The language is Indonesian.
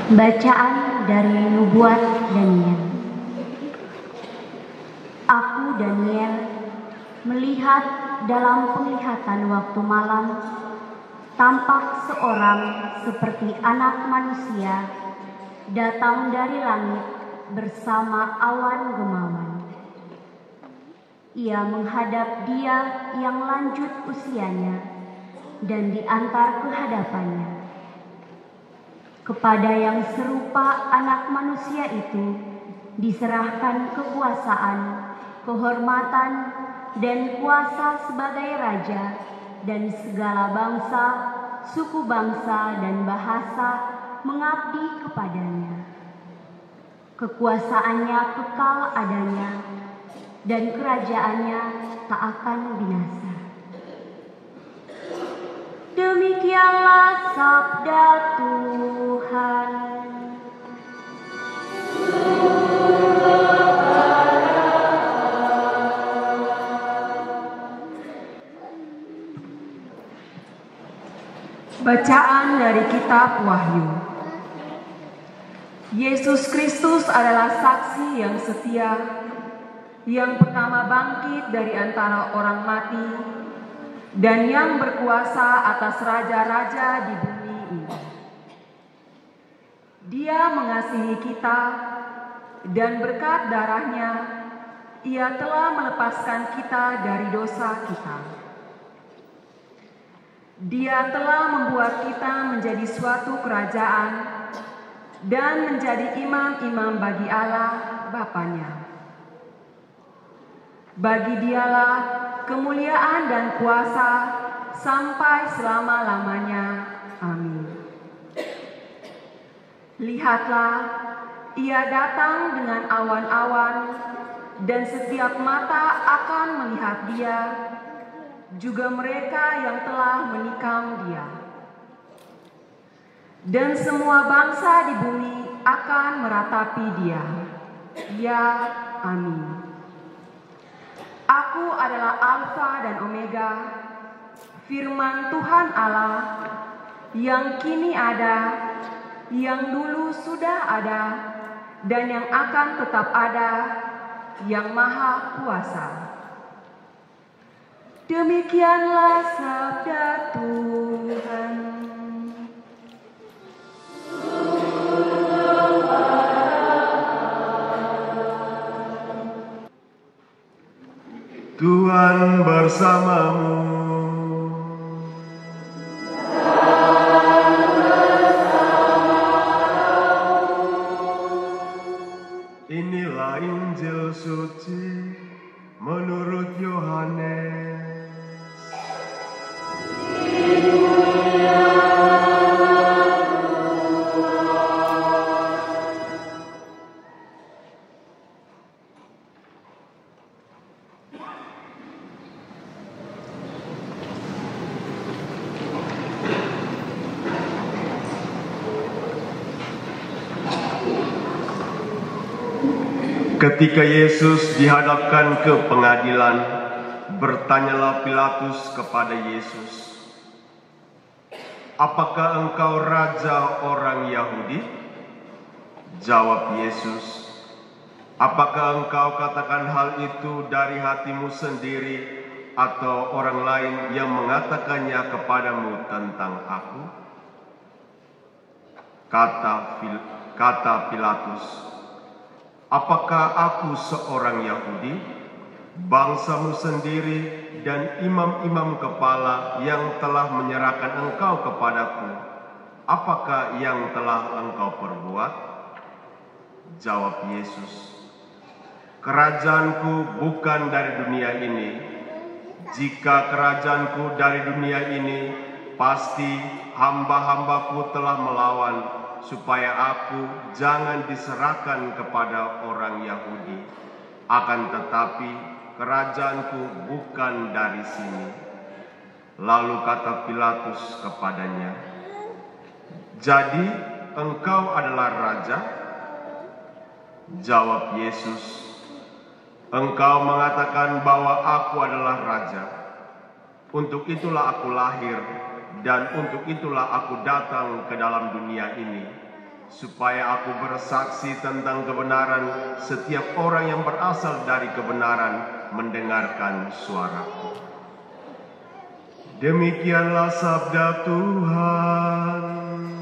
Bacaan dari Nubuat Daniel. Aku Daniel melihat dalam penglihatan waktu malam, tampak seorang seperti anak manusia datang dari langit bersama awan gemawan. Ia menghadap Dia yang lanjut usianya dan diantar ke hadapannya. Kepada yang serupa anak manusia itu diserahkan kekuasaan, kehormatan, dan kuasa sebagai raja, dan segala bangsa, suku bangsa, dan bahasa mengabdi kepadanya. Kekuasaannya kekal adanya, dan kerajaannya tak akan binasa. Demikianlah sabda Tuhan. Bacaan dari Kitab Wahyu. Yesus Kristus adalah saksi yang setia, yang pertama bangkit dari antara orang mati, dan yang berkuasa atas raja-raja di bumi ini. Dia mengasihi kita, dan berkat darahnya, Ia telah melepaskan kita dari dosa kita. Dia telah membuat kita menjadi suatu kerajaan dan menjadi imam-imam bagi Allah Bapa-Nya. Bagi Dialah kemuliaan dan kuasa sampai selama-lamanya. Amin. Lihatlah, Ia datang dengan awan-awan, dan setiap mata akan melihat Dia, juga mereka yang telah menikam Dia. Dan semua bangsa di bumi akan meratapi Dia. Ya, amin. Aku adalah Alfa dan Omega, firman Tuhan Allah, yang kini ada, yang dulu sudah ada, dan yang akan tetap ada, yang Maha Kuasa. Demikianlah sabda Tuhan. Tuhan bersamamu. Inilah Injil suci menurut Yohanes. Ketika Yesus dihadapkan ke pengadilan, bertanyalah Pilatus kepada Yesus, "Apakah engkau raja orang Yahudi?" Jawab Yesus, "Apakah engkau katakan hal itu dari hatimu sendiri, atau orang lain yang mengatakannya kepadamu tentang aku?" Kata Pilatus, "Apakah aku seorang Yahudi? Bangsamu sendiri dan imam-imam kepala yang telah menyerahkan engkau kepadaku, apakah yang telah engkau perbuat?" Jawab Yesus, "Kerajaanku bukan dari dunia ini. Jika kerajaanku dari dunia ini, pasti hamba-hambaku telah melawan, supaya aku jangan diserahkan kepada orang Yahudi. Akan tetapi kerajaanku bukan dari sini." Lalu kata Pilatus kepadanya, "Jadi engkau adalah raja?" Jawab Yesus, "Engkau mengatakan bahwa aku adalah raja. Untuk itulah aku lahir, dan untuk itulah aku datang ke dalam dunia ini, supaya aku bersaksi tentang kebenaran. Setiap orang yang berasal dari kebenaran mendengarkan suaraku. Demikianlah sabda Tuhan.